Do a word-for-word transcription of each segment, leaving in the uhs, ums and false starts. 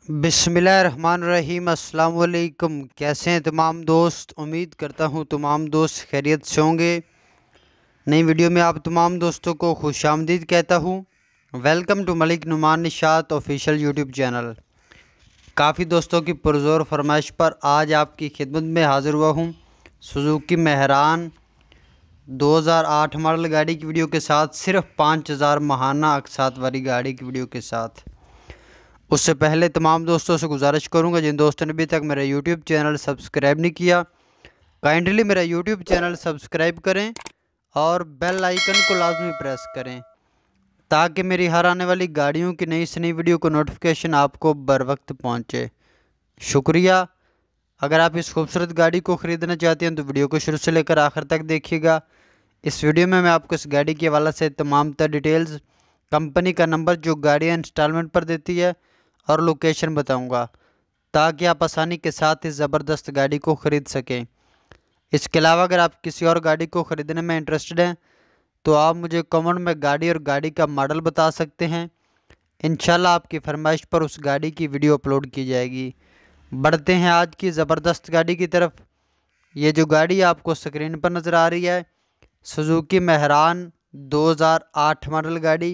बिस्मिल्लाहिर्रहमानिर्रहीम। अस्सलाम वालेकुम। कैसे हैं तमाम दोस्त? उम्मीद करता हूँ तमाम दोस्त खैरियत से होंगे। नई वीडियो में आप तमाम दोस्तों को खुशामदीद कहता हूँ। Welcome to Malik Numan Nishat official YouTube channel. काफ़ी दोस्तों की पुरज़ोर फरमाइश पर आज आपकी खिदमत में हाज़िर हुआ हूँ सुजुकी मेहरान दो हज़ार आठ मॉडल गाड़ी की वीडियो के साथ, सिर्फ पाँच हज़ार महाना अकसात वाली गाड़ी की वीडियो के साथ। उससे पहले तमाम दोस्तों से गुजारिश करूंगा, जिन दोस्तों ने अभी तक मेरा यूट्यूब चैनल सब्सक्राइब नहीं किया, काइंडली मेरा यूट्यूब चैनल सब्सक्राइब करें और बेल आइकन को लाजमी प्रेस करें ताकि मेरी हर आने वाली गाड़ियों की नई से नई वीडियो को नोटिफिकेशन आपको बर वक्त पहुँचे। शुक्रिया। अगर आप इस खूबसूरत गाड़ी को ख़रीदना चाहते हैं तो वीडियो को शुरू से लेकर आखिर तक देखिएगा। इस वीडियो में मैं आपको इस गाड़ी के हवाले से तमाम तर डिटेल्स, कंपनी का नंबर जो गाड़ियाँ इंस्टॉलमेंट पर देती है और लोकेशन बताऊंगा ताकि आप आसानी के साथ इस ज़बरदस्त गाड़ी को ख़रीद सकें। इसके अलावा अगर आप किसी और गाड़ी को ख़रीदने में इंटरेस्टेड हैं तो आप मुझे कमेंट में गाड़ी और गाड़ी का मॉडल बता सकते हैं। इंशाल्लाह आपकी फरमाइश पर उस गाड़ी की वीडियो अपलोड की जाएगी। बढ़ते हैं आज की ज़बरदस्त गाड़ी की तरफ। ये जो गाड़ी आपको स्क्रीन पर नज़र आ रही है, सुजुकी मेहरान दो हज़ार आठ मॉडल गाड़ी।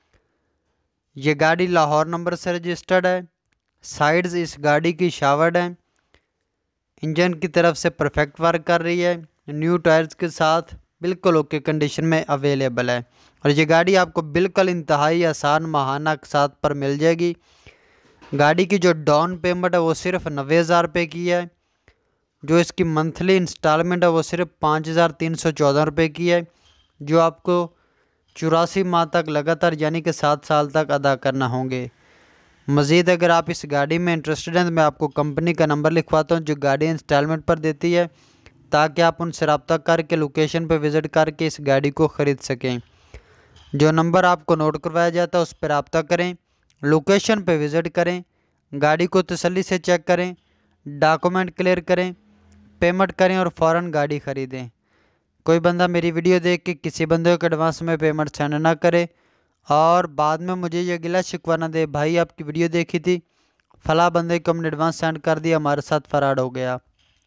ये गाड़ी लाहौर नंबर से रजिस्टर्ड है। साइड्स इस गाड़ी की शावर्ड है। इंजन की तरफ से परफेक्ट वर्क कर रही है। न्यू टायर्स के साथ बिल्कुल ओके कंडीशन में अवेलेबल है और ये गाड़ी आपको बिल्कुल इंतहाई आसान माहाना के साथ पर मिल जाएगी। गाड़ी की जो डाउन पेमेंट है वो सिर्फ नब्बे हज़ार रुपये की है। जो इसकी मंथली इंस्टॉलमेंट है वो सिर्फ पाँच हज़ार तीन सौ चौदह रुपये की है, जो आपको चौरासी माह तक लगातार यानी कि सात साल तक अदा करना होंगे। मज़ीद अगर आप इस गाड़ी में इंटरेस्टेड हैं तो मैं आपको कंपनी का नंबर लिखवाता हूं जो गाड़ी इंस्टॉलमेंट पर देती है, ताकि आप उनसे रब्ता करके लोकेशन पर विज़िट करके इस गाड़ी को ख़रीद सकें। जो नंबर आपको नोट करवाया जाता है उस पर रब्ता करें, लोकेशन पर विज़िट करें, गाड़ी को तसल्ली से चेक करें, डॉक्यूमेंट क्लियर करें, पेमेंट करें और फ़ौरन गाड़ी ख़रीदें। कोई बंदा मेरी वीडियो देख के किसी बंदे को एडवांस में पेमेंट सेंड ना करे और बाद में मुझे ये गिला शिकवा ना दे, भाई आपकी वीडियो देखी थी, फला बंदे को हमने एडवांस सेंड कर दिया, हमारे साथ फ़राड हो गया।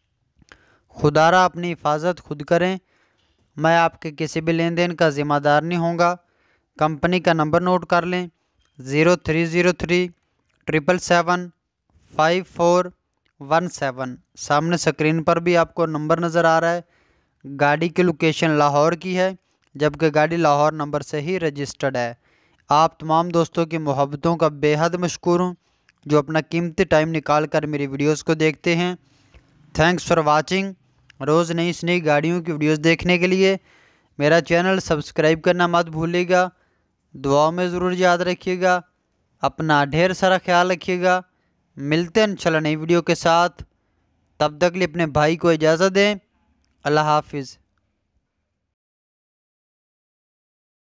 खुदारा अपनी हिफाजत खुद करें। मैं आपके किसी भी लेन देन का ज़िम्मेदार नहीं होऊंगा। कंपनी का नंबर नोट कर लें, zero three zero three triple seven five four one seven. सामने स्क्रीन पर भी आपको नंबर नज़र आ रहा है। गाड़ी की लोकेशन लाहौर की है, जबकि गाड़ी लाहौर नंबर से ही रजिस्टर्ड है। आप तमाम दोस्तों की मोहब्बतों का बेहद मशकूर हूँ जो अपना कीमती टाइम निकाल कर मेरी वीडियोस को देखते हैं। Thanks for watching. रोज़ नई से नई गाड़ियों की वीडियोस देखने के लिए मेरा चैनल सब्सक्राइब करना मत भूलिएगा। दुआओं में ज़रूर याद रखिएगा। अपना ढेर सारा ख्याल रखिएगा। मिलते हैं इंशाल्लाह नई वीडियो के साथ। तब तक के लिए अपने भाई को इजाज़त दें। अल्लाह हाफिज़।